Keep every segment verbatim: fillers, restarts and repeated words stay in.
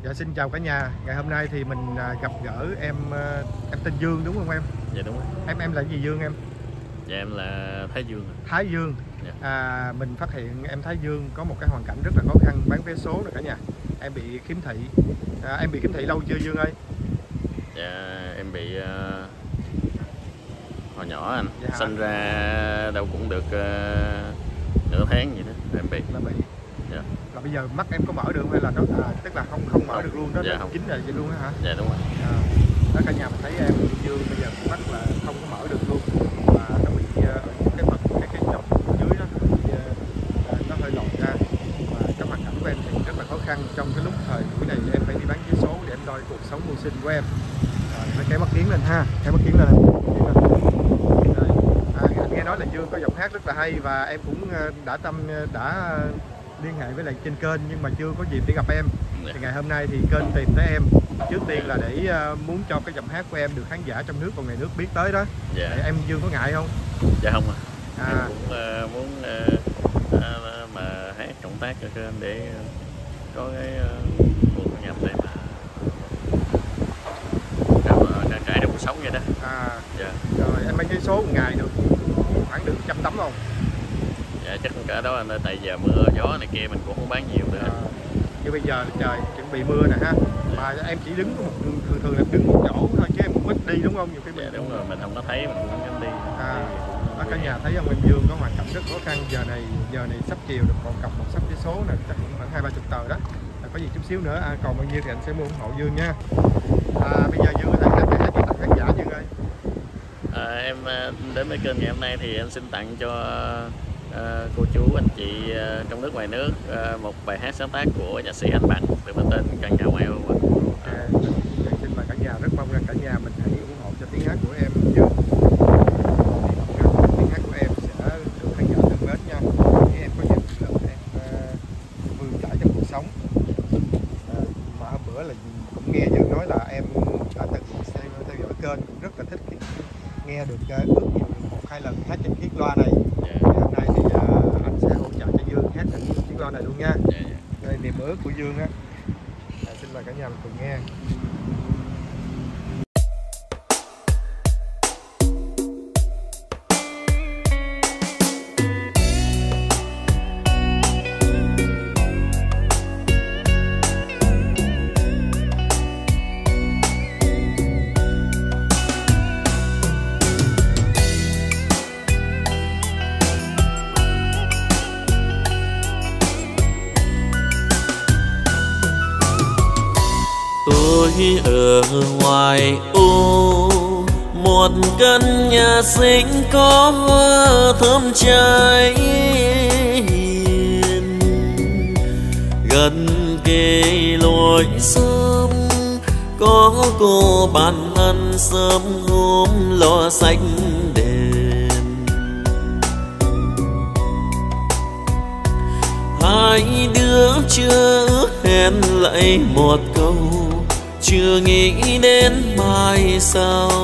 Dạ xin chào cả nhà. Ngày hôm nay thì mình gặp gỡ em em tên Dương đúng không em? Dạ đúng rồi. Em em là gì Dương em? Dạ em là Thái Dương. Thái Dương. Dạ. À, mình phát hiện em Thái Dương có một cái hoàn cảnh rất là khó khăn bán vé số rồi cả nhà. Em bị khiếm thị. À, em bị khiếm thị lâu chưa Dương ơi? Dạ em bị uh, hồi nhỏ anh. Dạ. Sinh ra đâu cũng được uh, nửa tháng vậy đó em bị. Là bị. Dạ. Là bây giờ mắt em có mở được hay là nó à, tức là không không mở không. được luôn đó? Dạ không. Chính là vậy luôn á hả? Dạ đúng rồi. À, đó cả nhà mình thấy em Dương bây giờ mắt là không có mở được luôn, và nó bị uh, cái phần cái cái dọc dưới đó bị, uh, nó hơi lòi ra, và cái hoàn cảnh của em thì rất là khó khăn trong cái lúc thời buổi này em phải đi bán vé số để em đòi cuộc sống mưu sinh của em. Rồi phải kéo mắt kiến lên ha, kéo mắt kiến lên. Rồi. À, anh nghe nói là Dương có giọng hát rất là hay và em cũng đã tâm đã liên hệ với lại trên kênh nhưng mà chưa có dịp để gặp em. Thì ngày hôm nay thì kênh tìm tới em trước tiên là để uh, muốn cho cái giọng hát của em được khán giả trong nước và ngoài nước biết tới đó. Dạ. Để em Dương có ngại không? Dạ không à. À. Em cũng uh, muốn uh, uh, mà hát cộng tác cho kênh để uh, có cái uh, nguồn thu nhập để mà trải trải được cuộc sống vậy đó. À. Dạ. Rồi em bán vé số một ngày được khoảng được trăm tấm không? Dạ chắc không cỡ đó anh ơi, tại giờ mưa gió này kia mình cũng không bán nhiều nữa. À, như bây giờ trời chuẩn bị mưa nè ha, mà em chỉ đứng có một thường thường là đứng một chỗ thôi chứ em cũng ít đi đúng không? Nhiều khi mình dạ, đúng rồi, mình không có thấy mình cũng không dám đi. À, đó cả nhà thấy không, em Dương có hoàn cảnh rất khó khăn. Giờ này giờ này sắp chiều được còn cầm một sắp vé số này chắc cũng khoảng hai ba chục tờ đó. À, có gì chút xíu nữa à, còn bao nhiêu thì anh sẽ mua ủng hộ Dương nha. À, bây giờ Dương có thể hát hát cho khán giả Dương ơi. À, em đến với kênh ngày hôm nay thì em xin tặng cho uh, cô chú anh chị uh, trong nước ngoài nước uh, một bài hát sáng tác của nhạc sĩ Anh Bằng được mang tên Căn Nhà Ngoại Ô. À, xin mời cả nhà, rất mong rằng cả nhà mình hãy ủng hộ cho tiếng hát của em Dương. Tiếng hát của em sẽ được khán giả thân mến nha. Khi em có dịp là em uh, vươn trải trong cuộc sống. À, mà hôm bữa là cũng nghe Dương nói là em đã từng xem theo dõi kênh cũng rất là thích cái, nghe được uh, ước nhiều một hai lần hát trên chiếc loa này. Yeah. Thì hôm nay thì uh, anh sẽ hỗ trợ cho Dương hát trên chiếc loa này luôn nha. Yeah, yeah. Đây niềm ước của Dương á. À, xin mời cả nhà mình cùng nghe. Tôi ở ngoài ô một căn nhà xinh có hoa thơm cháy hiền, gần kề lối sớm có cô bàn ăn sớm hôm lò xanh đèn. Hai đứa chưa ước hẹn lại một câu, chưa nghĩ đến mai sau.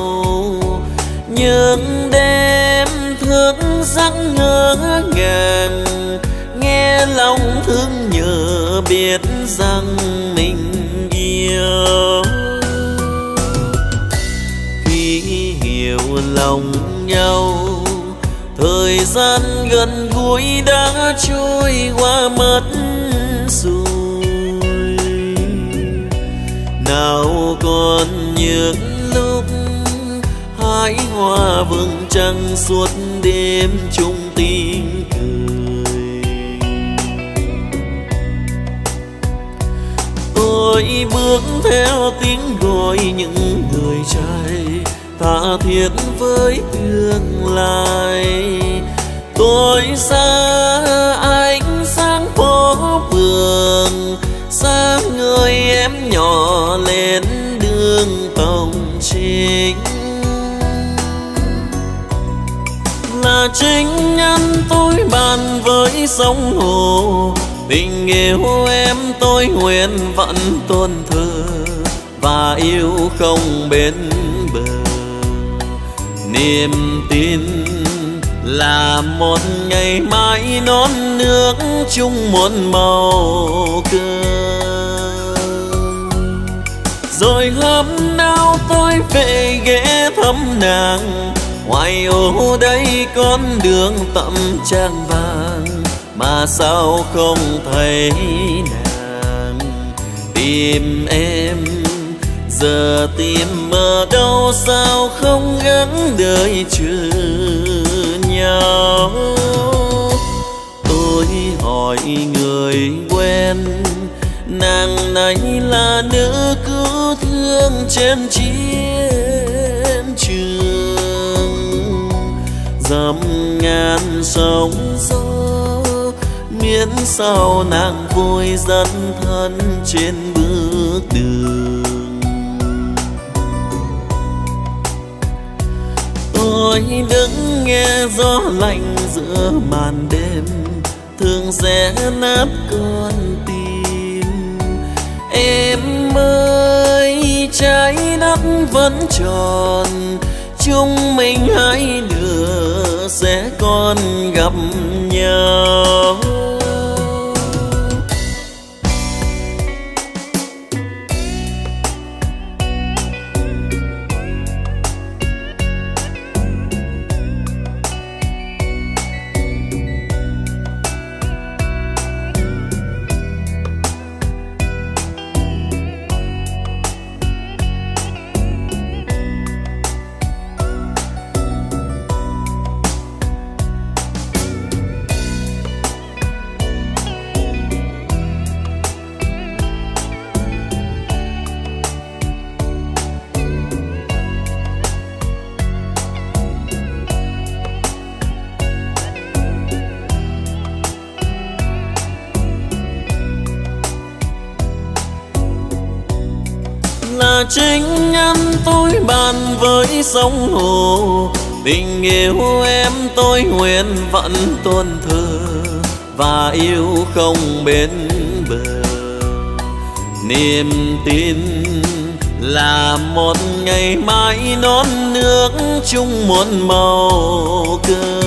Những đêm thức giấc ngỡ ngàng, nghe lòng thương nhớ biết rằng mình yêu. Khi hiểu lòng nhau, thời gian gần gũi đã trôi qua mất rồi. Nào còn những lúc hái hoa vầng trăng suốt đêm chung tiếng cười. Tôi bước theo tiếng gọi những người trai tha thiết với tương lai. Tôi xa ánh sáng phố phường, xa người em nhỏ lên đường tông chính. Là chính nhân tôi bàn với sông hồ, tình yêu em tôi nguyện vẫn tôn thờ và yêu không bên bờ. Niềm tin là một ngày mai non nước chung một màu cơm. Rồi hôm nào tôi về ghé thăm nàng, ngoài ô đây con đường tậm trang vàng, mà sao không thấy nàng. Tìm em giờ tìm ở đâu, sao không gắng đợi chờ nhau. Tôi hỏi người quen, nàng này là nữ cứu thương trên chiến trường. Dầm ngàn sóng gió, miễn sao nàng vui dẫn thân trên bước đường. Tôi đứng nghe gió lạnh giữa màn đêm, thường sẽ nát con tim. Em ơi, trái đất vẫn tròn, chúng mình hai đứa sẽ còn gặp nhau. Là chính nhân tôi bàn với sông hồ, tình yêu em tôi nguyện vẫn tôn thờ và yêu không bên bờ. Niềm tin là một ngày mai non nước chung muôn màu cờ.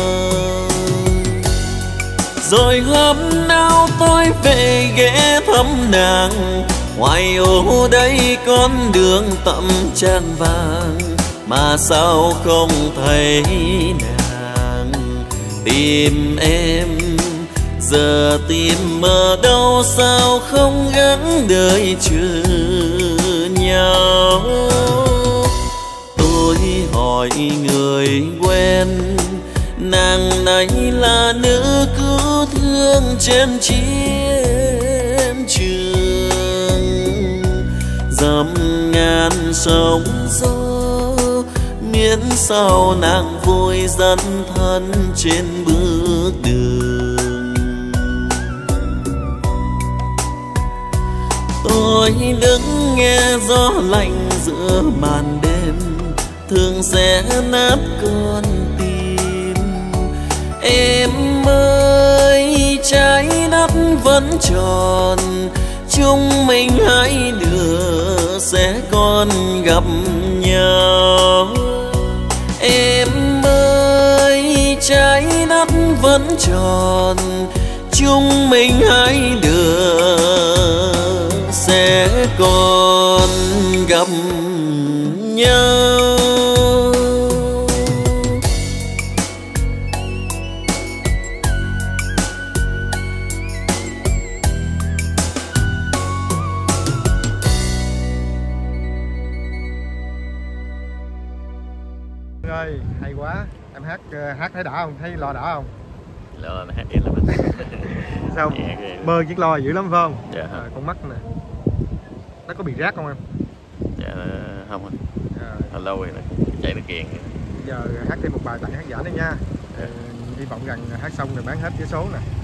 Rồi hôm nào tôi về ghé thăm nàng, ngoài ô đây con đường tậm trang vàng, mà sao không thấy nàng. Tìm em giờ tìm ở đâu, sao không gắng đợi chờ nhau. Tôi hỏi người quen, nàng này là nữ cứu thương trên chiến trường. Dầm ngàn sóng gió, miễn sao nàng vui dẫn thân trên bước đường. Tôi đứng nghe gió lạnh giữa màn đêm, thường sẽ nát con tim. Em ơi, trái đất vẫn tròn, chúng mình hai đứa sẽ còn gặp nhau. Em ơi, trái đất vẫn tròn, chúng mình hai đứa sẽ còn gặp nhau. Ơi, hay quá. Em hát hát thấy đã không? Thấy lo đã không? Lo hát yên lắm. Sao bơ chiếc lo dữ lắm phải không? Dạ. À, con mắt nè. Nó có bị rác không em? Dạ không anh. À, hồi lâu rồi chạy nó kiền. Giờ hát thêm một bài tặng khán giả nữa nha. Dạ. Hy vọng rằng hát xong rồi bán hết vé số nè.